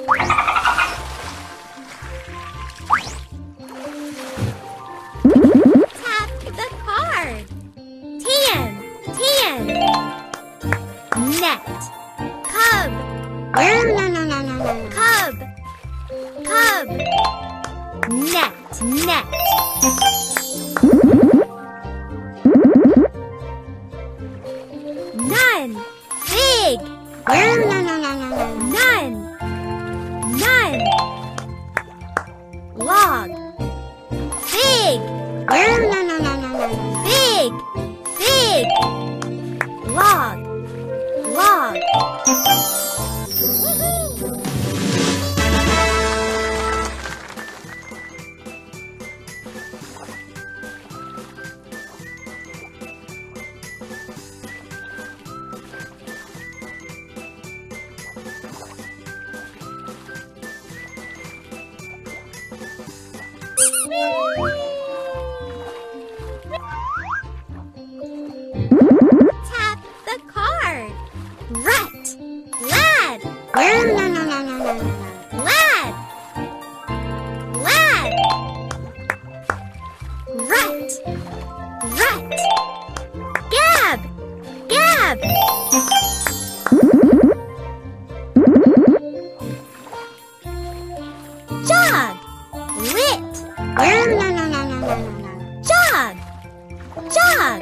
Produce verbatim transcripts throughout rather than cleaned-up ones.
Tap the card. Tan, tan. Net, cub. Cub, cub. Net, net. None, big. None, none. Log, big. Big, big. Log, log. Tap the card. Rut, lad. Lad, lad. Rut, rut. Gab, gab. Jog, lit. Jog, jog.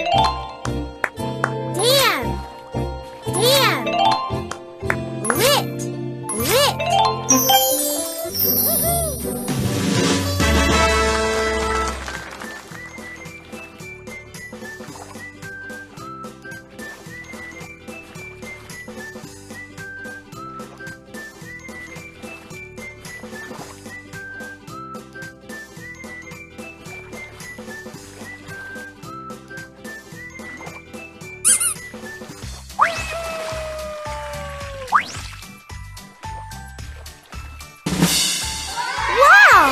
Dam, dam. Lit, lit. Wow!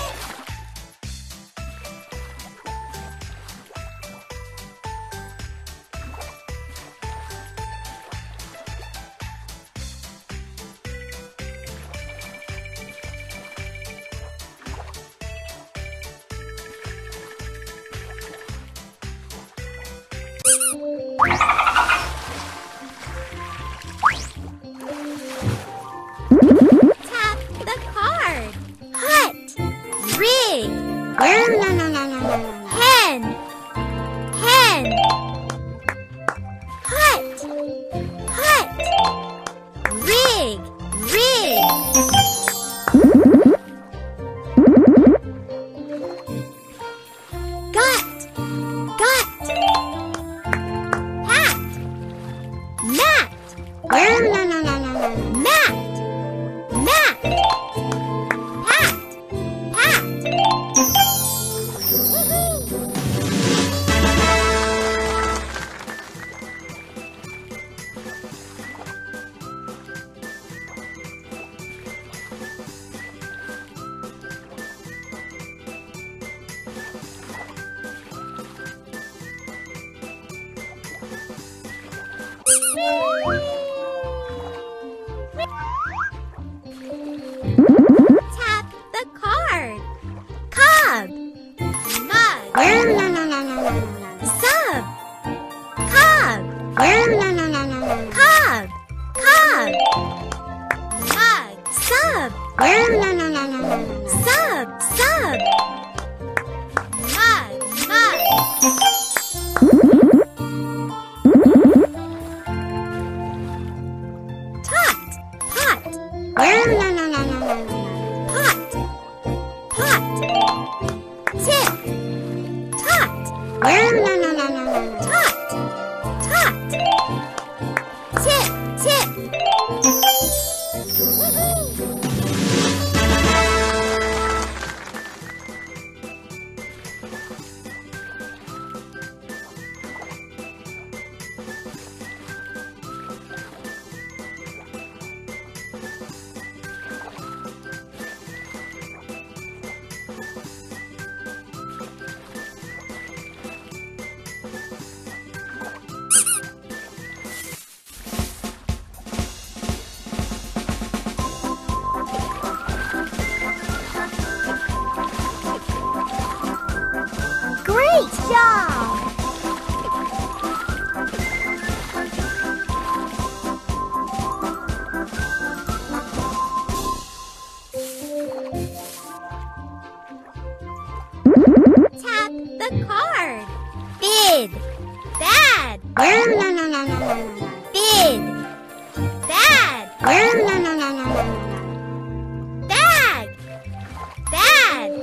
Tap the card. Hut, rig. Hen, hen. Hut, hut. Rig, rig. Gut, gut. Hat, mat. Mat, mat. Pat, pat. Tap the card. Cub, mug. Sub, cub. Cub, cub. Mug, sub. Sub, sub. Mug, mug. Tot, pot. Pot, pot. Tip, tot. Tot, tot. Tip, tip. job! Tap the card. Bid. Bad. Bid. Bad. Bad. Bad.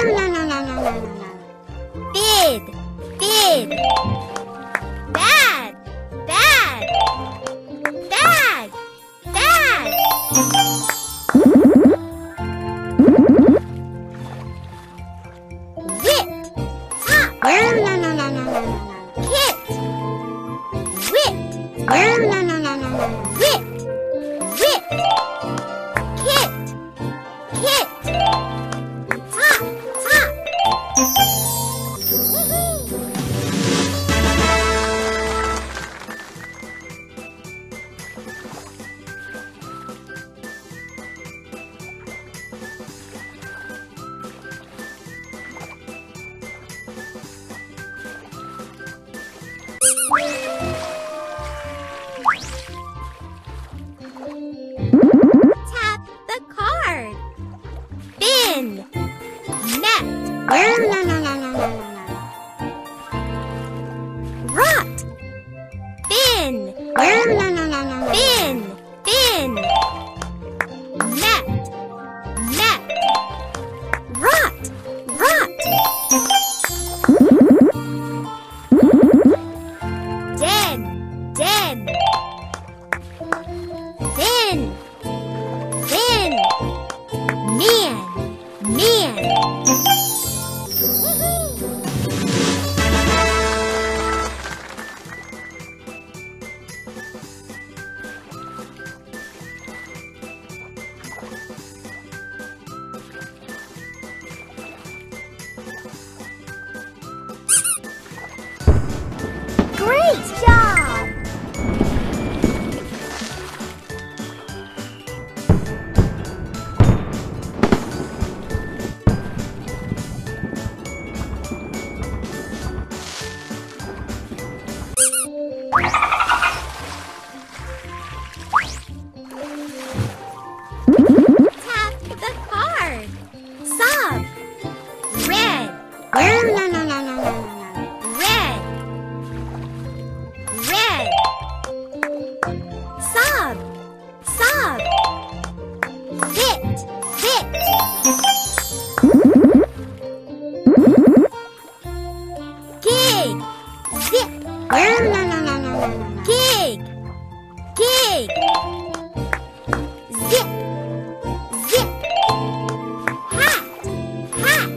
Bid. Bid. Bad. Bad. Bad. Bad. Wit. Top. Kit. Wit. Wit. Wit. Kit. Kit. Top. Top. Tap the card. Bin. Net. Rot. Bin. Bin. Bin. Net. Net. Rot. Rot. Den. Den. Thin. Thin. Man. Man. Great job! Tap the card. Sob. Red. Red. Red. Sob. Sob. Fit. Fit. Gig. Zip. Gig. Gig. Zip. Zip. Hat. Hat.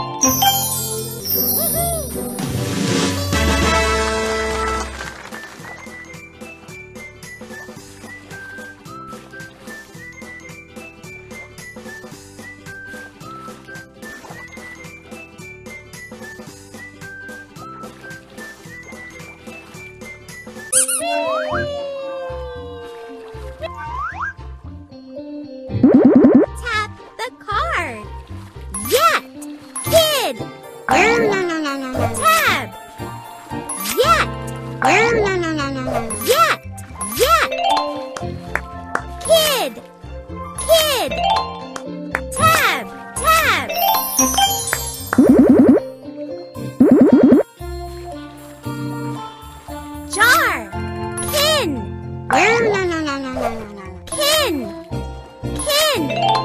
Tap the card. Yet. Kid. Tab. Yet. Yet. Yet. Kid. Kid. Tab. Tab. Jar. Kin. Kin. Kin.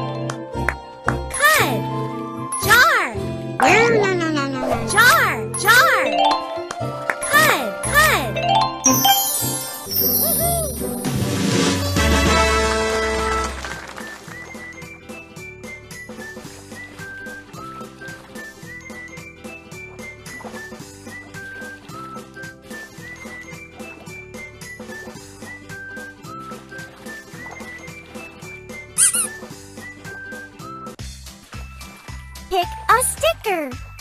Cud. Jar. Jar. Jar. Cud. Cud. Pick a sticker.